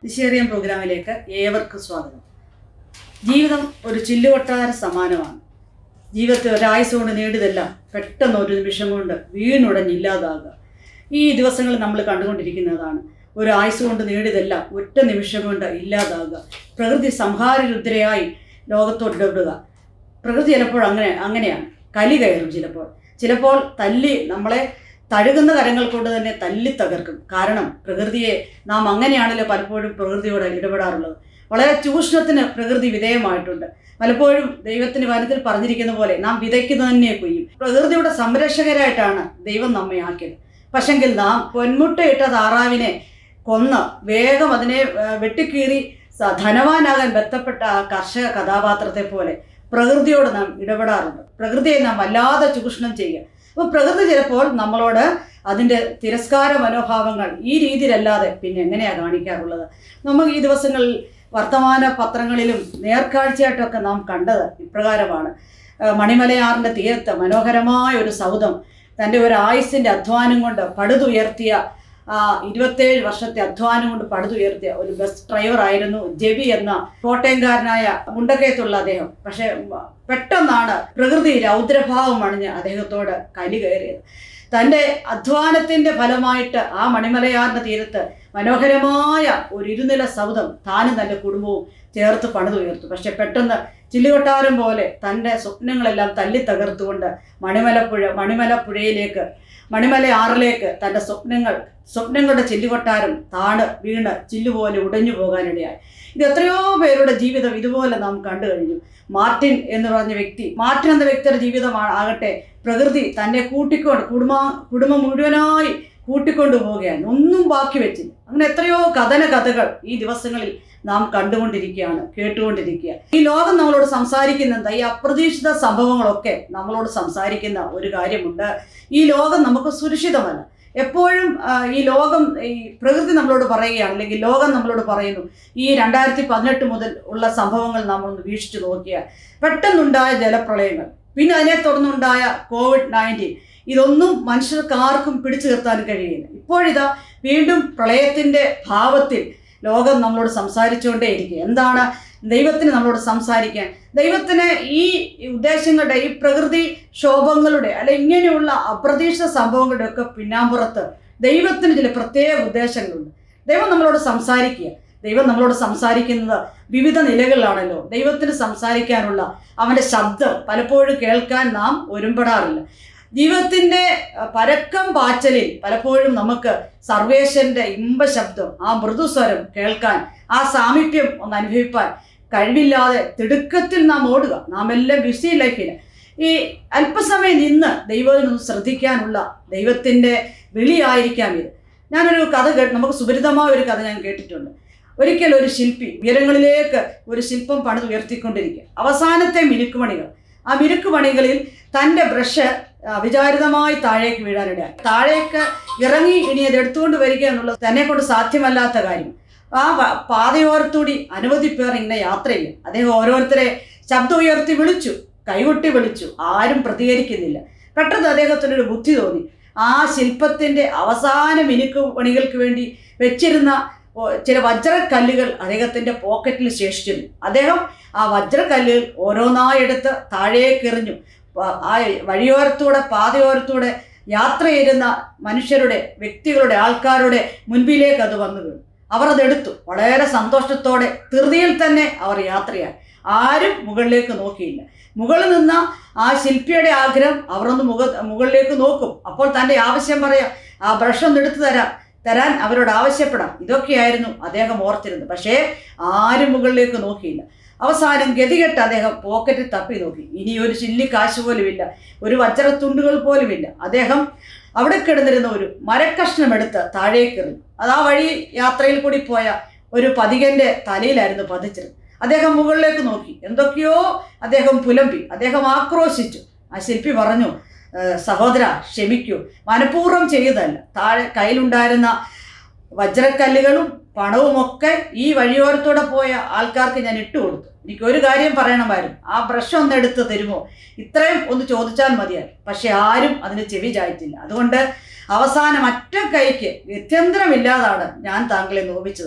ദിശേറിയൻ പ്രോഗ്രാമിലേക്ക് ഏവർക്കും സ്വാഗതം. ജീവിതം ഒരു ചില്ലുകൊട്ടാര സമാനമാണ്. ജീവിതത്തിൽ ഒരായുസ് കൊണ്ട് നേടിയതല്ല പെട്ടെന്ന് ഒരു നിമിഷം കൊണ്ട് വീണുടഞ്ഞില്ലാതാകുക. ഈ ദിവസങ്ങളിൽ നമ്മൾ കണ്ടുകൊണ്ടിരിക്കുന്നതാണ്. ഒരു ആയുസ് കൊണ്ട് നേടിയതല്ല ഒറ്റ നിമിഷം കൊണ്ട് ഇല്ലാതാകുക. പ്രകൃതി സംഹാരരുദ്രയായി ലോകത്തോട് ഇടപെടുക. പ്രകൃതി ചിലപ്പോൾ അങ്ങനെയാണ്. കലി കയറും. ചിലപ്പോൾ തല്ലി നമ്മളെ തഴുകുന്ന കരങ്ങൾ കൊണ്ട് തന്നെ തല്ലി തകർക്കും. കാരണം പ്രകൃതിയെ നാം അങ്ങനെയാണല്ലോ പലപ്പോഴും പ്രകൃതിയോട് ഇടപെടാറുള്ളത്. വളരെ ചൂഷണത്തിന് പ്രകൃതി വിധേയമായിട്ടുണ്ട്. പലപ്പോഴും ദൈവത്തിന് വചനത്തിൽ പറഞ്ഞിരിക്കുന്ന പോലെ നാം വിതയ്ക്കുന്നത് തന്നെ കൊയ്യും. പ്രകൃതിയുടെ സംരക്ഷകരായിട്ടാണ് ദൈവം നമ്മെ ആക്കിയത്. പക്ഷെങ്കിൽ നാം പൊന്മുട്ടയിട്ട താറാവിനെ കൊന്ന് വേഗം അതിനെ വെട്ടിക്കീറി ധനവാനാകാൻ ബന്ധപ്പെട്ട ആ കർഷക കഥാപാത്രത്തെ പോലെ പ്രകൃതിയോട് നാം ഇടപെടാറുണ്ട്. പ്രകൃതിയെ നാം വല്ലാതെ ചൂഷണം ചെയ്യുക. അപ്പോൾ പ്രകൃതി ചിലപ്പോൾ നമ്മളോട് അതിൻ്റെ തിരസ്കാര മനോഭാവങ്ങൾ ഈ രീതിയിലല്ലാതെ പിന്നെ എങ്ങനെയാണ് കാണിക്കാറുള്ളത്? നമുക്ക് ഈ ദിവസങ്ങളിൽ വർത്തമാന പത്രങ്ങളിലും നേർക്കാഴ്ചയായിട്ടൊക്കെ നാം കണ്ടത് ഇപ്രകാരമാണ്. മണിമലയാറിൻ്റെ തീരത്ത് മനോഹരമായ ഒരു സൗധം തൻ്റെ ഒരു ആയുസിൻ്റെ അധ്വാനം കൊണ്ട് പടുതുയർത്തിയ 27 വർഷത്തെ അധ്വാനം കൊണ്ട് പടുതുയർത്തിയ ഒരു ബസ് ഡ്രൈവറായിരുന്നു ജെബി എന്ന കോട്ടയംകാരനായ മുണ്ടക്കയത്തുള്ള അദ്ദേഹം. പക്ഷേ പെട്ടെന്നാണ് പ്രകൃതി രൗദ്രഭാവം അണിഞ്ഞ് അദ്ദേഹത്തോട് കലി കയറിയത്. തൻ്റെ അധ്വാനത്തിൻ്റെ ഫലമായിട്ട് ആ മണിമലയാറിൻ്റെ തീരത്ത് മനോഹരമായ ഒരു ഇരുനില സൗധം താനും തൻ്റെ കുടുംബവും ചേർത്ത് പണിതുയർത്തു. പക്ഷെ പെട്ടെന്ന് ചില്ലുകൊട്ടാരം പോലെ തൻ്റെ സ്വപ്നങ്ങളെല്ലാം തല്ലി തകർത്തുകൊണ്ട് മണിമലയാറിലേക്ക് തൻ്റെ സ്വപ്നങ്ങളുടെ ചില്ലുകൊട്ടാരം വീണ് ചില്ലുപോലെ ഉടഞ്ഞു പോകാനിടയായി. ഇത് എത്രയോ പേരുടെ ജീവിതം ഇതുപോലെ നാം കണ്ടു കഴിഞ്ഞു. മാർട്ടിൻ എന്ന വ്യക്തിയുടെ ജീവിതമാണ് ആകട്ടെ പ്രകൃതി തന്നെ കുടുംബം മുഴുവനായി കൂട്ടിക്കൊണ്ടു പോവുകയാണ്. ഒന്നും ബാക്കി വെച്ചില്ല. അങ്ങനെ എത്രയോ കഥകൾ ഈ ദിവസങ്ങളിൽ നാം കണ്ടുകൊണ്ടിരിക്കുകയാണ്, കേട്ടുകൊണ്ടിരിക്കുക. ഈ ലോകം നമ്മളോട് സംസാരിക്കുന്ന എന്താ? ഈ അപ്രതീക്ഷിത സംഭവങ്ങളൊക്കെ നമ്മളോട് സംസാരിക്കുന്ന ഒരു കാര്യമുണ്ട്. ഈ ലോകം നമുക്ക് സുരക്ഷിതമല്ല. എപ്പോഴും ഈ പ്രകൃതി നമ്മളോട് പറയുകയാണ്, അല്ലെങ്കിൽ ലോകം നമ്മളോട് പറയുന്നു. ഈ 2018 മുതൽ ഉള്ള സംഭവങ്ങൾ നമ്മളൊന്ന് വീക്ഷിച്ചു നോക്കിയാൽ പെട്ടെന്നുണ്ടായ ജലപ്രളയങ്ങൾ, പിന്നെ അതിനെ തുടർന്നുണ്ടായ COVID-19, ഇതൊന്നും മനുഷ്യർക്ക് ആർക്കും പിടിച്ചു നിർത്താൻ കഴിയില്ല. ഇപ്പോഴിതാ വീണ്ടും പ്രളയത്തിൻ്റെ ഭാവത്തിൽ ലോകം നമ്മളോട് സംസാരിച്ചുകൊണ്ടേയിരിക്കുക. എന്താണ് ദൈവത്തിന് നമ്മളോട് സംസാരിക്കാൻ? ദൈവത്തിന് ഈ ഉദ്ദേശങ്ങളുടെ, ഈ പ്രകൃതി ക്ഷോഭങ്ങളുടെ ഇങ്ങനെയുള്ള അപ്രതീക്ഷിത സംഭവങ്ങളുടെ ഒക്കെ പിന്നാമ്പുറത്ത് ദൈവത്തിന് ചില പ്രത്യേക ഉദ്ദേശങ്ങളുണ്ട്. ദൈവം നമ്മളോട് സംസാരിക്കുക. ദൈവം നമ്മളോട് സംസാരിക്കുന്നത് വിവിധ നിലകളിലാണല്ലോ. ദൈവത്തിന് സംസാരിക്കാനുള്ള അവൻ്റെ ശബ്ദം പലപ്പോഴും കേൾക്കാൻ നാം ഒരുമ്പെടാറില്ല. ജീവിതത്തിൻ്റെ പരക്കം പാച്ചലിൽ പലപ്പോഴും നമുക്ക് സർവേശ്വരൻ്റെ ഇമ്പശബ്ദം, ആ മൃദുസ്വരം കേൾക്കാൻ, ആ സാമീപ്യം ഒന്ന് അനുഭവിപ്പാൻ കഴിവില്ലാതെ തിടുക്കത്തിൽ നാം ഓടുക. നാം എല്ലാം ബിസി ലൈഫിൽ ഈ അല്പസമയം നിന്ന് ദൈവത്തിനൊന്ന് ശ്രദ്ധിക്കാനുള്ള ദൈവത്തിൻ്റെ വിളിയായിരിക്കാം ഇത്. ഞാനൊരു കഥ നമുക്ക് സുപരിതമായ ഒരു കഥ ഞാൻ കേട്ടിട്ടുണ്ട്. ഒരിക്കൽ ഒരു ശില്പി ഉയരങ്ങളിലേക്ക് ഒരു ശില്പം പണിത് ഉയർത്തിക്കൊണ്ടിരിക്കുക. അവസാനത്തെ മിനുക്കുമണികൾ, ആ മിനുക്കുമണികളിൽ തൻ്റെ ബ്രഷ് അവിചാരിതമായി താഴേക്ക് വീഴാനിടയായി. താഴേക്ക് ഇറങ്ങി ഇനി അത് എടുത്തുകൊണ്ട് വരിക എന്നുള്ളത് തന്നെ കൊണ്ട് സാധ്യമല്ലാത്ത കാര്യം. ആ പാതയോരത്തൂടി അനവധി പേർ ഇങ്ങനെ യാത്ര ചെയ്യും. അദ്ദേഹം ഓരോരുത്തരെ ശബ്ദം ഉയർത്തി വിളിച്ചു, കൈകൊട്ടി വിളിച്ചു. ആരും പ്രതികരിക്കുന്നില്ല. പെട്ടെന്ന് അദ്ദേഹത്തിനൊരു ബുദ്ധി തോന്നി. ആ ശില്പത്തിൻ്റെ അവസാന മിനുക്കുമണികൾക്ക് വേണ്ടി വെച്ചിരുന്ന ചില വജ്രക്കല്ലുകൾ അദ്ദേഹത്തിൻ്റെ പോക്കറ്റിൽ ശേഷിച്ചിരുന്നു. അദ്ദേഹം ആ വജ്രക്കല്ലുകൾ ഓരോന്നായി എടുത്ത് താഴേക്കെറിഞ്ഞു. ആ പാതയോരത്തൂടെ യാത്ര ചെയ്യുന്ന മനുഷ്യരുടെ, വ്യക്തികളുടെ, ആൾക്കാരുടെ മുൻപിലേക്ക് അത് വന്നു വീണു. അവർ അതെടുത്തു. വളരെ സന്തോഷത്തോടെ ധൃതിയിൽ തന്നെ അവർ യാത്രയായി. ആരും മുകളിലേക്ക് നോക്കിയില്ല. മുകളിൽ നിന്ന ആ ശില്പിയുടെ ആഗ്രഹം അവർ ഒന്ന് മുകളിലേക്ക് നോക്കും. അപ്പോൾ തൻ്റെ ആവശ്യം പറയാം, ആ ബ്രഷ് ഒന്ന് എടുത്തു തരാൻ അവരോട് ആവശ്യപ്പെടാം. ഇതൊക്കെയായിരുന്നു അദ്ദേഹം ഓർത്തിരുന്നത്. പക്ഷേ ആരും മുകളിലേക്ക് നോക്കിയില്ല. അവസാനം ഗതികെട്ട് അദ്ദേഹം പോക്കറ്റിൽ തപ്പി നോക്കി. ഇനി ഒരു ചില്ലി കാശ് പോലുമില്ല, ഒരു വജ്രത്തുണ്ടുകൾ പോലുമില്ല. അദ്ദേഹം അവിടെ കിടന്നിരുന്ന ഒരു മരക്കഷ്ണം എടുത്ത് താഴേക്കെറിഞ്ഞു. അത് ആ വഴി യാത്രയിൽ കൂടി പോയ ഒരു പതികൻ്റെ തലയിലായിരുന്നു പതിച്ചത്. അദ്ദേഹം മുകളിലേക്ക് നോക്കി. എന്തൊക്കെയോ അദ്ദേഹം പുലമ്പി. അദ്ദേഹം ആക്രോശിച്ചു. ആ ശില്പി പറഞ്ഞു, സഹോദര ക്ഷമിക്കൂ, മനഃപൂർവ്വം ചെയ്തതല്ല. താഴെ കയ്യിലുണ്ടായിരുന്ന വജ്രക്കല്ലുകളും പണവുമൊക്കെ ഈ വഴിയോരത്തൂടെ പോയ ആൾക്കാർക്ക് ഞാൻ ഇട്ടുകൊടുത്തു. എനിക്കൊരു കാര്യം പറയണമായിരുന്നു, ആ ബ്രഷ് ഒന്ന് എടുത്ത് തരുമോ? ഇത്രയും ഒന്ന് ചോദിച്ചാൽ മതിയായി. പക്ഷെ ആരും അതിന് ചെവി ചായത്തില്ല. അതുകൊണ്ട് അവസാനം അറ്റ കൈക്ക് ഗത്യന്തരമില്ലാതാണ് ഞാൻ താങ്കളെ നോവിച്ചത്.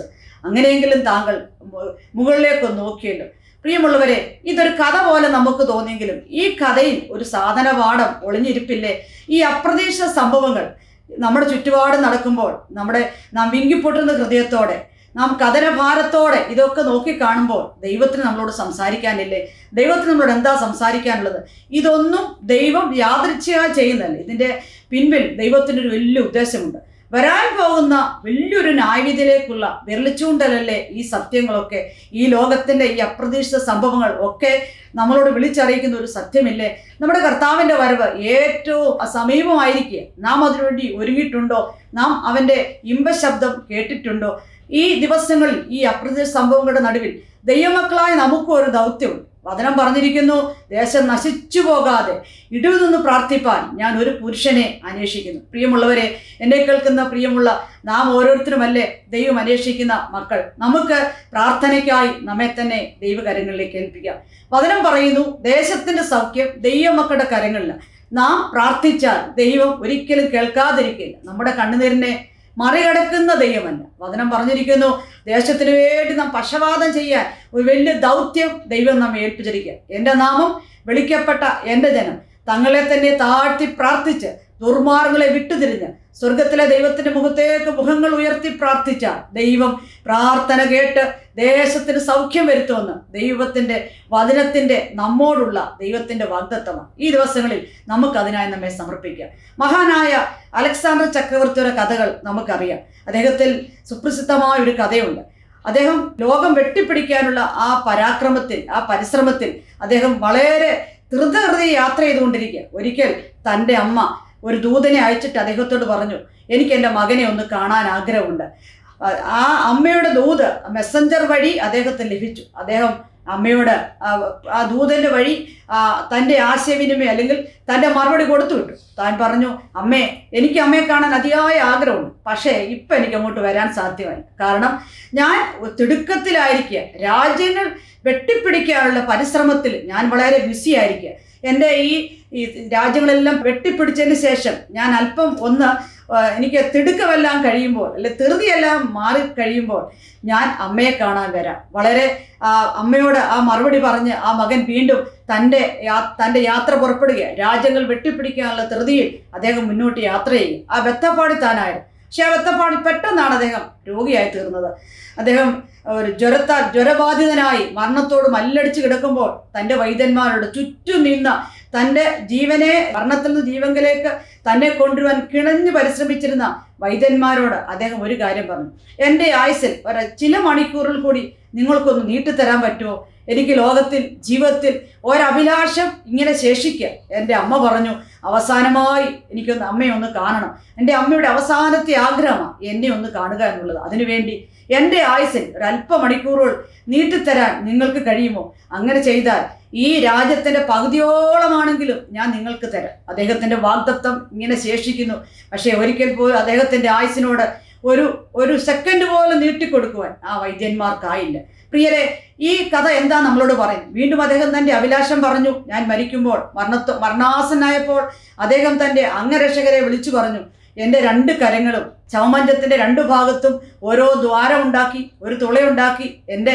അങ്ങനെയെങ്കിലും താങ്കൾ മുകളിലേക്കൊന്ന് നോക്കിയല്ലോ. പ്രിയമുള്ളവരെ, ഇതൊരു കഥ പോലെ നമുക്ക് തോന്നിയെങ്കിലും ഈ കഥയിൽ ഒരു സാധനപാഠം ഒളിഞ്ഞിരിപ്പില്ലേ? ഈ അപ്രതീക്ഷിത സംഭവങ്ങൾ നമ്മുടെ ചുറ്റുപാട് നടക്കുമ്പോൾ നാം വിങ്ങിപ്പൊട്ടുന്ന ഹൃദയത്തോടെ, നാം കഥനഭാരത്തോടെ ഇതൊക്കെ നോക്കിക്കാണുമ്പോൾ ദൈവത്തിന് നമ്മളോട് സംസാരിക്കാനില്ലേ? ദൈവത്തിന് നമ്മളോട് എന്താ സംസാരിക്കാനുള്ളത്? ഇതൊന്നും ദൈവം യാദൃച്ഛികമായി ചെയ്യുന്നതല്ല. ഇതിൻ്റെ പിൻപിൽ ദൈവത്തിനൊരു വലിയ ഉദ്ദേശമുണ്ട്. വരാൻ പോകുന്ന വലിയൊരു ന്യായവിധിയിലേക്കുള്ള വിരലിച്ചൂണ്ടലല്ലേ ഈ സത്യങ്ങളൊക്കെ? ഈ ലോകത്തിൻ്റെ ഈ അപ്രതീക്ഷിത സംഭവങ്ങൾ ഒക്കെ നമ്മളോട് വിളിച്ചറിയിക്കുന്ന ഒരു സത്യമില്ലേ? നമ്മുടെ കർത്താവിൻ്റെ വരവ് ഏറ്റവും സമീപമായിരിക്കുക. നാം അതിനുവേണ്ടി ഒരുങ്ങിയിട്ടുണ്ടോ? നാം അവൻ്റെ ഇമ്പശബ്ദം കേട്ടിട്ടുണ്ടോ? ഈ ദിവസങ്ങളിൽ ഈ അപ്രതീക്ഷിത സംഭവങ്ങളുടെ നടുവിൽ ദൈവമക്കളായ നമുക്കും ഒരു ദൗത്യമുണ്ട്. വചനം പറഞ്ഞിരിക്കുന്നു, ദേശം നശിച്ചു പോകാതെ ഇടിവ് നിന്ന് പ്രാർത്ഥിപ്പാൻ ഞാൻ ഒരു പുരുഷനെ അന്വേഷിക്കുന്നു. പ്രിയമുള്ളവരെ, എന്നെ കേൾക്കുന്ന പ്രിയമുള്ള നാം ഓരോരുത്തരുമല്ലേ ദൈവം അന്വേഷിക്കുന്ന മക്കൾ. നമുക്ക് പ്രാർത്ഥനയ്ക്കായി നമ്മെ തന്നെ ദൈവകരങ്ങളിലേക്ക് ഏൽപ്പിക്കാം. വചനം പറയുന്നു, ദേശത്തിൻ്റെ സൗഖ്യം ദൈവമക്കളുടെ കരങ്ങളിലാണ്. നാം പ്രാർത്ഥിച്ചാൽ ദൈവം ഒരിക്കലും കേൾക്കാതിരിക്കില്ല. നമ്മുടെ കണ്ണുനീരിനെ മറികടക്കുന്ന ദൈവമല്ല. വചനം പറഞ്ഞിരിക്കുന്നു, ദേശത്തിന് വേണ്ടി നാം പക്ഷപാതം ചെയ്യാൻ ഒരു വലിയ ദൗത്യം ദൈവം നമ്മെ ഏൽപ്പിച്ചിരിക്കുക. എൻ്റെ നാമം വിളിക്കപ്പെട്ട എൻ്റെ ജനം തങ്ങളെ തന്നെ താഴ്ത്തി പ്രാർത്ഥിച്ച് ദുർമാർഗ്ഗങ്ങളെ വിട്ടുതിരിഞ്ഞ് സ്വർഗത്തിലെ ദൈവത്തിൻ്റെ മുഖത്തേക്ക് മുഖങ്ങൾ ഉയർത്തി പ്രാർത്ഥിച്ച ദൈവം പ്രാർത്ഥന കേട്ട് ദേശത്തിന് സൗഖ്യം വരുത്തുമെന്ന് ദൈവത്തിൻ്റെ വചനത്തിൻ്റെ നമ്മോടുള്ള ദൈവത്തിൻ്റെ വാഗ്ദത്തമാണ്. ഈ ദിവസങ്ങളിൽ നമുക്കതിനായി നമ്മെ സമർപ്പിക്കാം. മഹാനായ അലക്സാണ്ടർ ചക്രവർത്തിയുടെ കഥകൾ നമുക്കറിയാം. അദ്ദേഹത്തിൽ സുപ്രസിദ്ധമായ ഒരു കഥയുണ്ട്. അദ്ദേഹം ലോകം വെട്ടിപ്പിടിക്കാനുള്ള ആ പരാക്രമത്തിൽ, ആ പരിശ്രമത്തിൽ അദ്ദേഹം വളരെ ധൃതഗതി യാത്ര ചെയ്തുകൊണ്ടിരിക്കുക. ഒരിക്കൽ തൻ്റെ അമ്മ ഒരു ദൂതനെ അയച്ചിട്ട് അദ്ദേഹത്തോട് പറഞ്ഞു, എനിക്ക് എൻ്റെ മകനെ ഒന്ന് കാണാൻ ആഗ്രഹമുണ്ട്. ആ അമ്മയുടെ ദൂത് മെസ്സഞ്ചർ വഴി അദ്ദേഹത്തിന് ലഭിച്ചു. അദ്ദേഹം അമ്മയോട് ആ ദൂതൻ്റെ വഴി തൻ്റെ ആശയവിനിമയം അല്ലെങ്കിൽ തൻ്റെ മറുപടി കൊടുത്തു വിട്ടു. താൻ പറഞ്ഞു, അമ്മേ, എനിക്ക് അമ്മയെ കാണാൻ അതിയായ ആഗ്രഹമുണ്ട്, പക്ഷേ ഇപ്പം എനിക്ക് അങ്ങോട്ട് വരാൻ സാധ്യമല്ല. കാരണം ഞാൻ തിടുക്കത്തിലായിരിക്കുക, രാജ്യങ്ങൾ വെട്ടിപ്പിടിക്കാനുള്ള പരിശ്രമത്തിൽ ഞാൻ വളരെ ബിസി ആയിരിക്കുക. എൻ്റെ ഈ രാജ്യങ്ങളെല്ലാം വെട്ടിപ്പിടിച്ചതിന് ശേഷം ഞാൻ അല്പം എനിക്ക് തിടുക്കമെല്ലാം കഴിയുമ്പോൾ അല്ലെ ധൃതിയെല്ലാം മാറി കഴിയുമ്പോൾ ഞാൻ അമ്മയെ കാണാൻ വരാം. വളരെ അമ്മയോട് ആ മറുപടി പറഞ്ഞ് ആ മകൻ വീണ്ടും തൻ്റെ യാത്ര പുറപ്പെടുകയാണ്. രാജ്യങ്ങൾ വെട്ടിപ്പിടിക്കാനുള്ള ധൃതിയിൽ അദ്ദേഹം മുന്നോട്ട് യാത്ര ചെയ്യും. ആ വെത്തപ്പാടി താനായിരുന്നു. പക്ഷെ ആ വെത്തപ്പാടി പെട്ടെന്നാണ് അദ്ദേഹം രോഗിയായി തീർന്നത്. അദ്ദേഹം ഒരു ജ്വരബാധിതനായി മരണത്തോട് മല്ലടിച്ച് കിടക്കുമ്പോൾ തൻ്റെ വൈദ്യന്മാരോട് ചുറ്റും നിന്ന തൻ്റെ ജീവനെ മരണത്തിൽ നിന്ന് ജീവങ്കിലേക്ക് തന്നെ കൊണ്ടുവരാൻ കിണഞ്ഞ് പരിശ്രമിച്ചിരുന്ന വൈദ്യന്മാരോട് അദ്ദേഹം ഒരു കാര്യം പറഞ്ഞു, എൻ്റെ ആയുസ്സിൽ ചില മണിക്കൂറിൽ കൂടി നിങ്ങൾക്കൊന്ന് നീട്ടിത്തരാൻ പറ്റുമോ? എനിക്ക് ജീവിതത്തിൽ ഒരഭിലാഷം ഇങ്ങനെ ശേഷിക്കുക. എൻ്റെ അമ്മ പറഞ്ഞു, അവസാനമായി എനിക്കൊന്ന് അമ്മയെ ഒന്ന് കാണണം. എൻ്റെ അമ്മയുടെ അവസാനത്തെ ആഗ്രഹമാണ് എന്നെ ഒന്ന് കാണുക എന്നുള്ളത്. അതിനുവേണ്ടി എൻ്റെ ആയുസ്സിൽ ഒരല്പ മണിക്കൂറുകൾ നീട്ടിത്തരാൻ നിങ്ങൾക്ക് കഴിയുമോ? അങ്ങനെ ചെയ്താൽ ഈ രാജ്യത്തിൻ്റെ പകുതിയോളമാണെങ്കിലും ഞാൻ നിങ്ങൾക്ക് തരാം. അദ്ദേഹത്തിൻ്റെ വാഗ്ദത്തം ഇങ്ങനെ ശേഷിക്കുന്നു. പക്ഷേ ഒരിക്കൽ പോലും അദ്ദേഹത്തിൻ്റെ ആയുസ്സിനോട് ഒരു സെക്കൻഡ് പോലും നീട്ടിക്കൊടുക്കുവാൻ ആ വൈദ്യന്മാർക്കായില്ല. പ്രിയരെ, ഈ കഥ എന്താ നമ്മളോട് പറയും? വീണ്ടും അദ്ദേഹം തൻ്റെ അഭിലാഷം പറഞ്ഞു. ഞാൻ മരിക്കുമ്പോൾ മരണാസനായപ്പോൾ അദ്ദേഹം തൻ്റെ അംഗരക്ഷകരെ വിളിച്ചു പറഞ്ഞു, എൻ്റെ 2 കരങ്ങളും ചവമഞ്ചത്തിൻ്റെ 2 ഭാഗത്തും ഓരോ ദ്വാരമുണ്ടാക്കി ഒരു തുളയുണ്ടാക്കി എൻ്റെ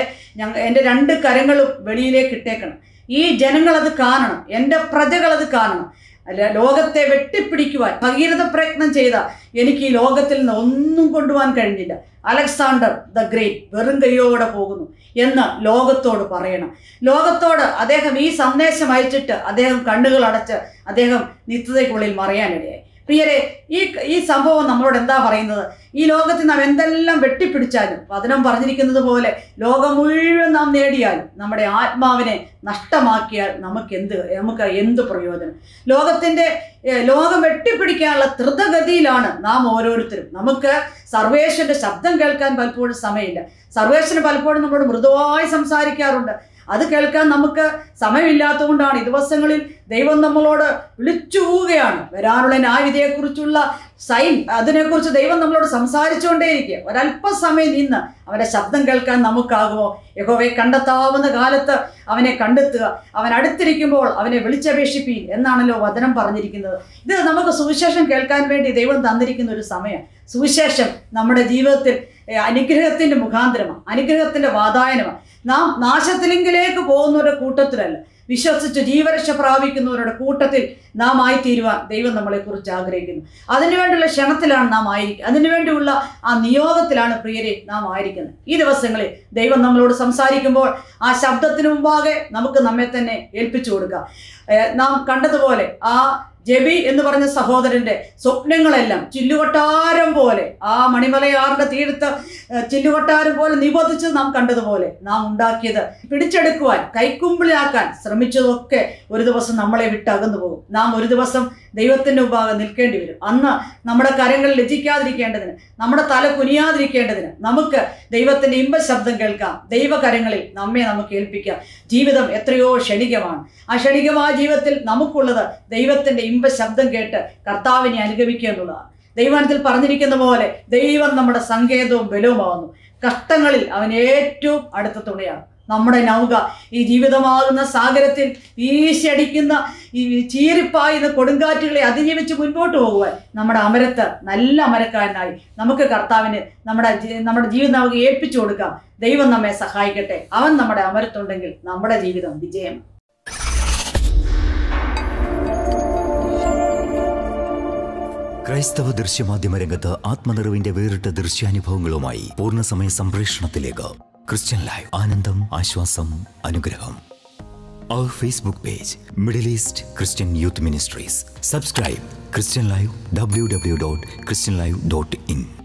2 കരങ്ങളും വെളിയിലേക്ക് ഇട്ടേക്കണം. ഈ ജനങ്ങളത് കാണണം, എൻ്റെ പ്രജകളത് കാണണം. അല്ല, ലോകത്തെ വെട്ടിപ്പിടിക്കുവാൻ ഭഗീരഥ പ്രയത്നം ചെയ്ത എനിക്ക് ഈ ലോകത്തിൽ നിന്ന് ഒന്നും കൊണ്ടുപോകാൻ കഴിഞ്ഞില്ല. അലക്സാണ്ടർ ദ ഗ്രേറ്റ് വെറും കൈയോടെ പോകുന്നു എന്ന് ലോകത്തോട് പറയണം. ലോകത്തോട് അദ്ദേഹം ഈ സന്ദേശം അയച്ചിട്ട് അദ്ദേഹം കണ്ണുകൾ അടച്ച് അദ്ദേഹം നിത്യതയ്ക്കുള്ളിൽ മറയാനിടയായി. പ്രിയരെ, ഈ സംഭവം നമ്മളോട് എന്താ പറയുന്നത്? ഈ ലോകത്തിൽ നാം എന്തെല്ലാം വെട്ടിപ്പിടിച്ചാലും വചനം പറഞ്ഞിരിക്കുന്നത് പോലെ ലോകം മുഴുവൻ നാം നേടിയാലും നമ്മുടെ ആത്മാവിനെ നഷ്ടമാക്കിയാൽ നമുക്ക് എന്ത് പ്രയോജനം? ലോകം വെട്ടിപ്പിടിക്കാനുള്ള ധൃതഗതിയിലാണ് നാം ഓരോരുത്തരും. നമുക്ക് സർവേശ്വരൻ്റെ ശബ്ദം കേൾക്കാൻ പലപ്പോഴും സമയമില്ല. സർവേശ്വരൻ പലപ്പോഴും നമ്മളോട് മൃദുവായി സംസാരിക്കാറുണ്ട്. അത് കേൾക്കാൻ നമുക്ക് സമയമില്ലാത്തതുകൊണ്ടാണ് ഈ ദിവസങ്ങളിൽ ദൈവം നമ്മളോട് വിളിച്ചു പോവുകയാണ്. വരാനുള്ള ന്യായവിധിയെക്കുറിച്ചുള്ള സൈൻ, അതിനെക്കുറിച്ച് ദൈവം നമ്മളോട് സംസാരിച്ചുകൊണ്ടേയിരിക്കുക. ഒരല്പസമയം നിന്ന് അവൻ്റെ ശബ്ദം കേൾക്കാൻ നമുക്കാകുമോ? യഹോവയെ കണ്ടെത്താവുന്ന കാലത്ത് അവനെ കണ്ടെത്തുക, അവൻ അടുത്തിരിക്കുമ്പോൾ അവനെ വിളിച്ചപേക്ഷിപ്പീൻ എന്നാണല്ലോ വചനം പറഞ്ഞിരിക്കുന്നത്. ഇത് നമുക്ക് സുവിശേഷം കേൾക്കാൻ വേണ്ടി ദൈവം തന്നിരിക്കുന്ന ഒരു സമയം. സുവിശേഷം നമ്മുടെ ജീവിതത്തിൽ അനുഗ്രഹത്തിൻ്റെ മുഖാന്തരമാണ്, അനുഗ്രഹത്തിൻ്റെ വാതായനമാണ്. നാം നാശത്തിലെങ്കിലേക്ക് പോകുന്നവരുടെ കൂട്ടത്തിലല്ല, വിശ്വസിച്ച് ജീവരക്ഷ പ്രാപിക്കുന്നവരുടെ കൂട്ടത്തിൽ നാം ആയിത്തീരുവാൻ ദൈവം നമ്മളെക്കുറിച്ച് ആഗ്രഹിക്കുന്നു. അതിനുവേണ്ടിയുള്ള ക്ഷണത്തിലാണ് നാം ആയിരിക്കുക, അതിനുവേണ്ടിയുള്ള ആ നിയോഗത്തിലാണ് പ്രിയരെ നാം ആയിരിക്കുന്നത്. ഈ ദിവസങ്ങളിൽ ദൈവം നമ്മളോട് സംസാരിക്കുമ്പോൾ ആ ശബ്ദത്തിന് മുമ്പാകെ നമുക്ക് നമ്മെ തന്നെ ഏൽപ്പിച്ചു കൊടുക്കാം. നാം കണ്ടതുപോലെ ആ ജെബി എന്ന് പറഞ്ഞ സഹോദരൻ്റെ സ്വപ്നങ്ങളെല്ലാം ചില്ലുകൊട്ടാരം പോലെ, ആ മണിമലയാറിൻ്റെ തീരത്ത് ചില്ലുകൊട്ടാരം പോലെ നിബന്ധിച്ച് നാം കണ്ടതുപോലെ നാം ഉണ്ടാക്കിയത് പിടിച്ചെടുക്കുവാൻ, കൈക്കുമ്പിളിയാക്കാൻ ശ്രമിച്ചതൊക്കെ ഒരു ദിവസം നമ്മളെ വിട്ട് അകന്നു പോകും. നാം ഒരു ദിവസം ദൈവത്തിൻ്റെ മുമ്പാകെ നിൽക്കേണ്ടി വരും. അന്ന് നമ്മുടെ കരങ്ങൾ ലജ്ജിക്കാതിരിക്കേണ്ടതിന്, നമ്മുടെ തല കുനിയാതിരിക്കേണ്ടതിന് നമുക്ക് ദൈവത്തിൻ്റെ ഇമ്പശബ്ദം കേൾക്കാം. ദൈവകരങ്ങളിൽ നമ്മെ നമുക്ക് ഏൽപ്പിക്കാം. ജീവിതം എത്രയോ ക്ഷണികമാണ്. ആ ക്ഷണികമായ ജീവിതത്തിൽ നമുക്കുള്ളത് ദൈവത്തിൻ്റെ ഇമ്പശബ്ദം കേട്ട് കർത്താവിനെ അനുഗമിക്കുക എന്നുള്ളതാണ്. ദൈവത്തിൽ പറഞ്ഞിരിക്കുന്ന പോലെ ദൈവം നമ്മുടെ സങ്കേതവും ബലവുമാകുന്നു. കഷ്ടങ്ങളിൽ അവൻ ഏറ്റവും അടുത്ത തുണയാണ്. നമ്മുടെ നൗക ഈ ജീവിതമാകുന്ന സാഗരത്തിൽ വീശിയടിക്കുന്ന ഈ ചീറിപ്പായുന്ന കൊടുങ്കാറ്റുകളെ അതിജീവിച്ച് മുൻപോട്ട് പോകുവാൻ നമ്മുടെ അമരത്ത് നല്ല അമരക്കാരനായി നമുക്ക് കർത്താവിന് നമ്മുടെ ജീവിതം നമുക്ക് ഏൽപ്പിച്ചു കൊടുക്കാം. ദൈവം നമ്മെ സഹായിക്കട്ടെ. അവൻ നമ്മുടെ അമരത്തുണ്ടെങ്കിൽ നമ്മുടെ ജീവിതം വിജയം. ക്രൈസ്തവ ദൃശ്യമാധ്യമ രംഗത്ത് ആത്മനിറവിന്റെ വേറിട്ട ദൃശ്യാനുഭവങ്ങളുമായി പൂർണ്ണസമയ സംപ്രേഷണത്തിലേക്ക് ക്രിസ്ത്യൻ ലൈവ്. ആനന്ദം, ആശ്വാസം, അനുഗ്രഹം. Our Facebook page, Middle East Christian Youth Ministries. Subscribe ChristianLIVE, www.christianlive.in.